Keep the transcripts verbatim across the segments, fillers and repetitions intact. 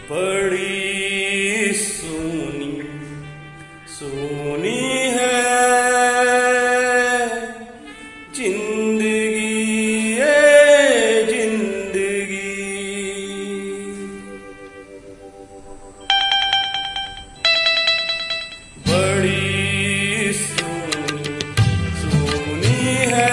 बड़ी सोनी सोनी है जिंदगी ये जिंदगी। बड़ी सोनी सोनी है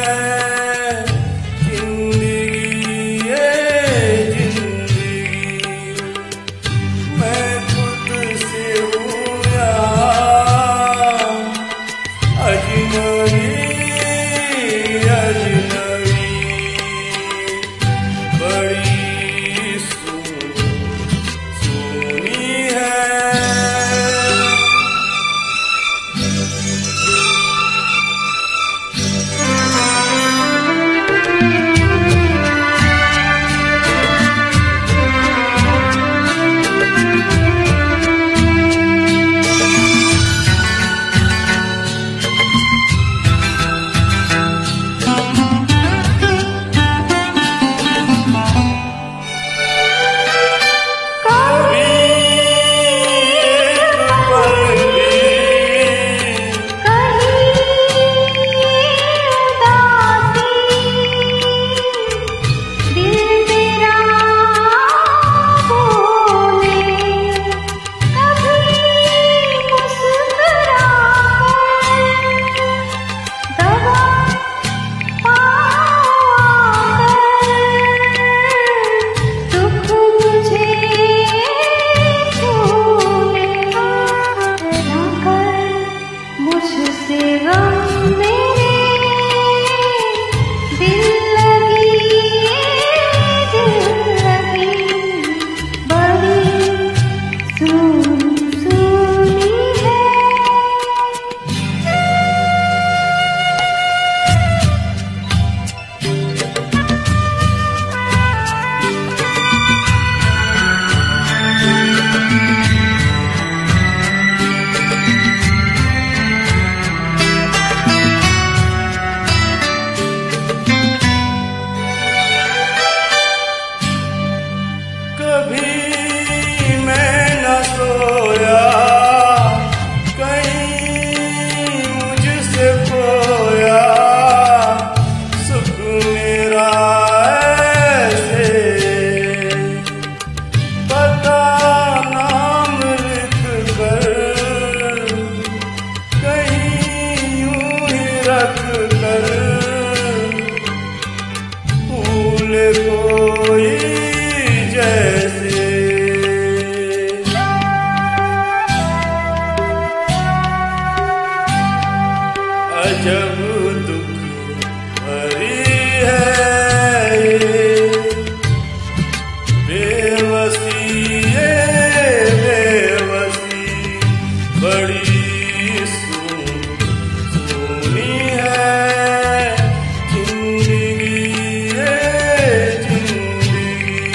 कोई जैसे अजब दुख भरी है बेबसी ये बेबसी। बड़ी सोनी है जिंदगी ये जिंदगी।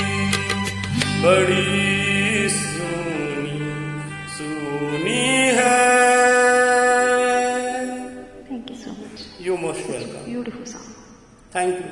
बड़ी सोनी सोनी है। Thank you so much. You're most welcome. Beautiful song. Thank you.